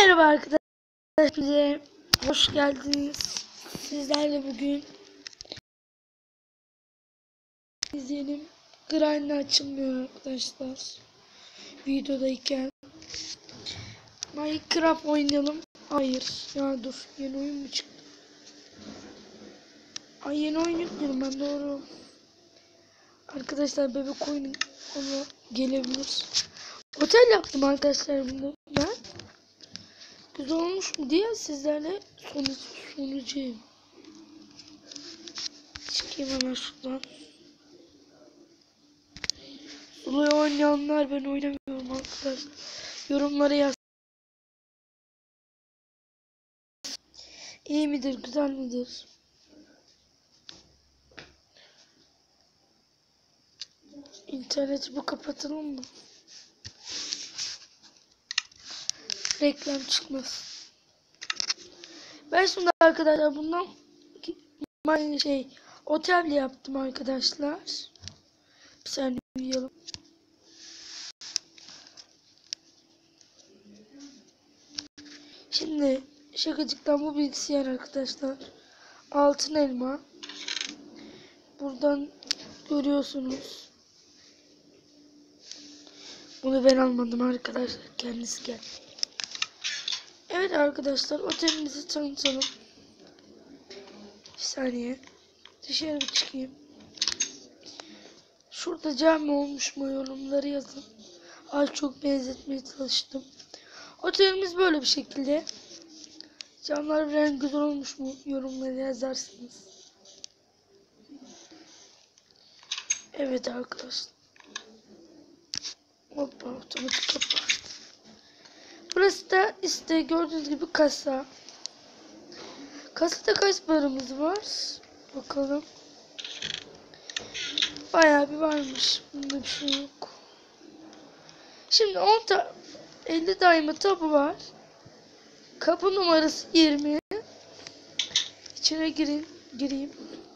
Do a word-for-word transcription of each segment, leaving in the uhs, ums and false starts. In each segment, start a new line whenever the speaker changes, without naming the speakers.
Merhaba arkadaşlar, hoş geldiniz. Sizlerle bugün izleyelim. Grind'le açılmıyor arkadaşlar. Videodayken Minecraft oynayalım. Hayır ya, dur, yeni oyun mu çıktı? Ay, yeni oyun yüklüyorum ben, doğru. Arkadaşlar bebek oyunu ona gelebilir. Otel yaptım arkadaşlar bunu ben. Güzel olmuş mu diye sizlerle sonuç, sonucuyum. Çıkayım hemen şuradan. Solo'yu oynayanlar, ben oynamıyorum arkadaşlar. Yorumlara yaz. İyi midir, güzel midir? İnterneti bu kapatalım mı? Reklam çıkmaz. Ben şimdi arkadaşlar bundan aynı şey otel yaptım arkadaşlar. Bir saniye uyuyalım. Şimdi şakacıktan bu bilgisayar arkadaşlar. Altın elma. Buradan görüyorsunuz. Bunu ben almadım arkadaşlar. Kendisi geldi. Evet arkadaşlar, otelimizi tanıtalım. Bir saniye. Dışarı bir çıkayım. Şurada cami olmuş mu, yorumları yazın. Az çok benzetmeye çalıştım. Otelimiz böyle bir şekilde. Camlar biraz güzel olmuş mu, yorumları yazarsınız. Evet arkadaşlar. Hoppa, otomatik kapı. Burası da işte gördüğünüz gibi kasa. Kasada kaç paramız var? Bakalım. Bayağı bir varmış. Bunda bir şey yok. Şimdi on ta elli daima tabu var. Kapı numarası yirmi. İçine girin, gireyim.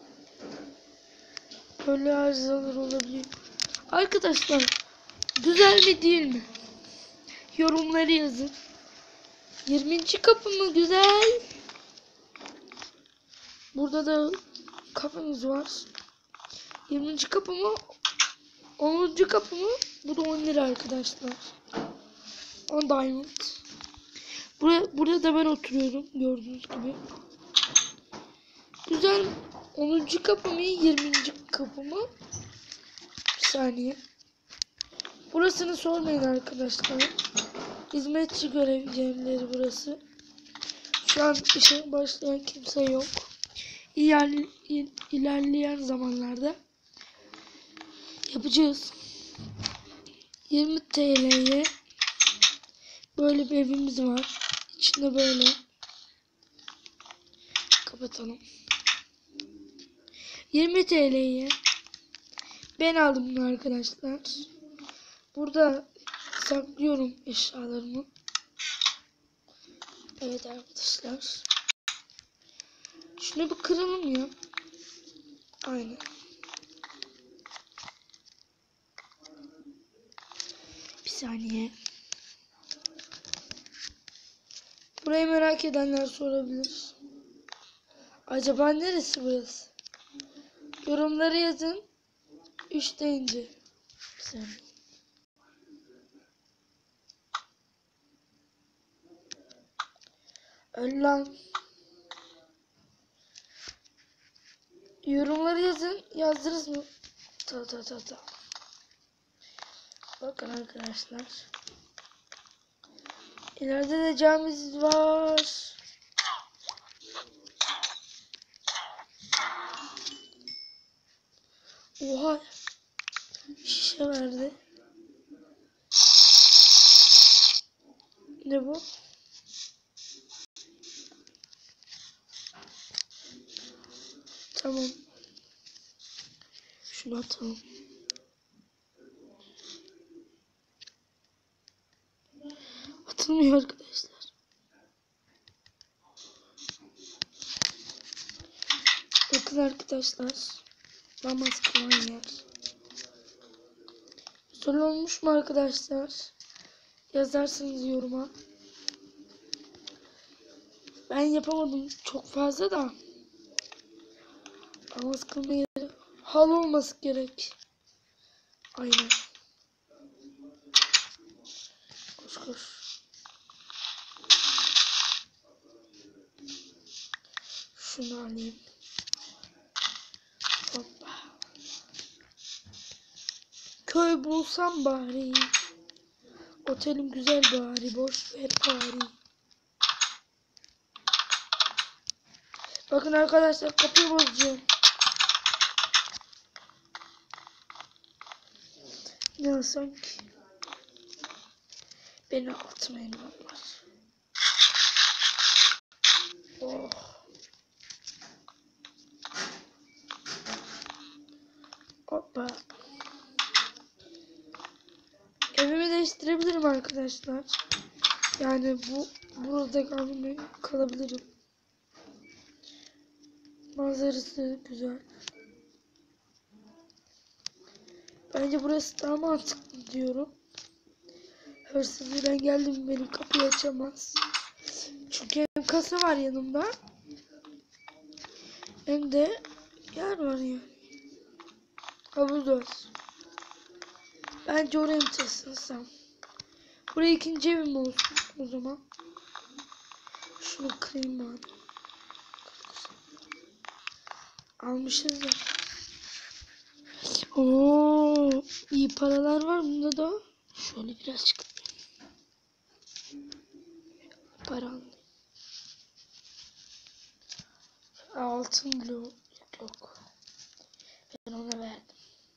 Böyle arızalar olabiliyor. Arkadaşlar, güzel mi değil mi? Yorumları yazın. yirminci kapı mı güzel? Burada da kapımız var. yirminci kapı mı? onuncu kapı mı? Bu da on lira arkadaşlar. on diamond. Buraya, burada da ben oturuyorum gördüğünüz gibi. Güzel. onuncu kapı mı? yirminci kapı mı? Bir saniye. Burasını sormayın arkadaşlar. Hizmetçi görev yerleri burası. Şu an işe başlayan kimse yok. İler, ilerleyen zamanlarda yapacağız. yirmi T L'ye böyle bir evimiz var. İçinde böyle. Kapatalım. yirmi T L'ye ben aldım bunu arkadaşlar. Burada saklıyorum eşyalarımı. Evet arkadaşlar. Şunu bir kıralım ya. Aynen. Bir saniye. Burayı merak edenler sorabilir. Acaba neresi burası? Yorumları yazın. üç deyince. Bir saniye. Öl lan. Yorumları yazın. Yazdınız mı? Ta ta ta ta. Bakın arkadaşlar. İleride de camimiz var. Oha. Şişe verdi. Ne bu? Tamam. Şunu atalım. Atılmıyor arkadaşlar. Bakın arkadaşlar. Namaz kılan yer. Güzel olmuş mu arkadaşlar? Yazarsınız yoruma. Ben yapamadım çok fazla da. Ama sıkılma yeri. Hal olması gerek. Aynen. Koş koş. Şunu alayım. Hoppa. Köy bulsam bari. Otelim güzel bari. Boş ver bari. Bakın arkadaşlar kapıyı bozacağım. Ne olsam ki? Benim altıma elmam var. Oh. Hoppa. Evimi değiştirebilirim arkadaşlar. Yani bu burada kalmaya kalabilirim. Manzarası güzel. Bence burası daha mantıklı diyorum. Hırsız birden geldim benim kapıyı açamaz. Çünkü hem kasa var yanımda. Hem de yer var yani. Havuz var. Bence oraya mı taşınsam? Buraya ikinci evim olsun o zaman. Şunu kırayım bari. Almışız da. Oo, iyi paralar var bunda da. Şöyle biraz çıkıp. Para altın blok yok. Ben ona verdim.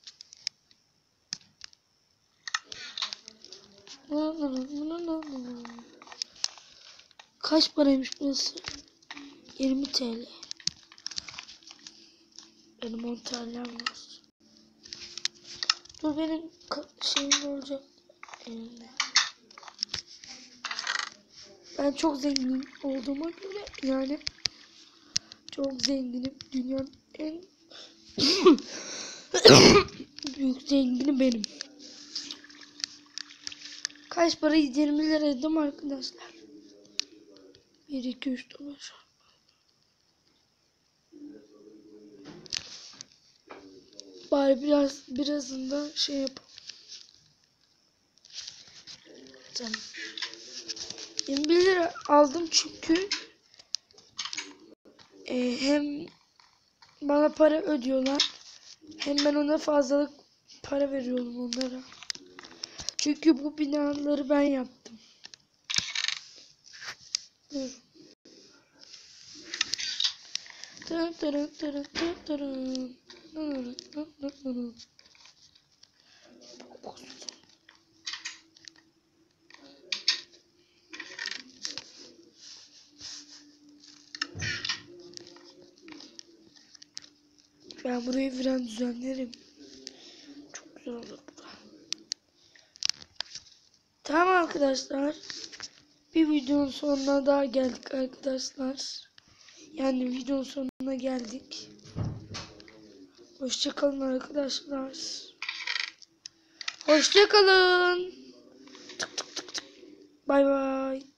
Kaç paraymış burası? yirmi TL. Benim on T L'm var. Dur benim şeyim olacak elimde. Ben çok zengin olduğuma göre yani çok zenginim. Dünyanın en büyük zengini benim. Kaç para? yirmi lira dedim arkadaşlar. bir iki üç dolar. Bari biraz birazında şey yapalım. Tamam. yirmi bir lira aldım çünkü e, hem bana para ödüyorlar hem ben ona fazlalık para veriyorum onlara. Çünkü bu binaları ben yaptım. Dur. Tırın tırın tırın tırın tırın. Ben burayı falan düzenlerim. Çok güzel olur bura. Tamam arkadaşlar. Bir videonun sonuna daha geldik arkadaşlar. Yani videonun sonuna geldik. Hoşça kalın arkadaşlar. Hoşça kalın. Tık tık tık tık. Bay bay.